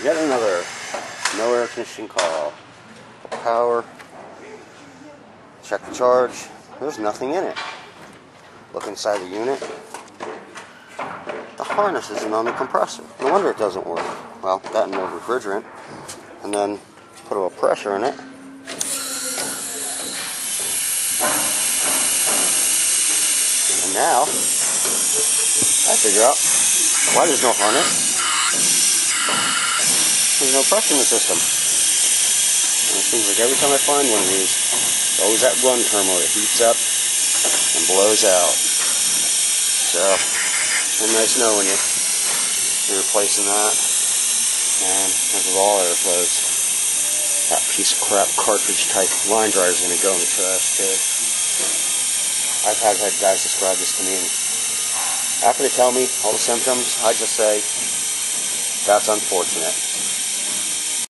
Yet another no air conditioning call. Power. Check the charge. There's nothing in it. Look inside the unit. The harness isn't on the compressor. No wonder it doesn't work. Well, that and no refrigerant. And then put a little pressure in it. And now, I figure out why there's no harness. There's no pressure in the system. And it seems like every time I find one of these, there's always that run terminal that heats up and blows out. So, it's nice to know when you're replacing that. And as with all airflows, that piece of crap cartridge type line driver is going to go in the trash too. I've had guys describe this to me, and after they tell me all the symptoms, I just say, that's unfortunate.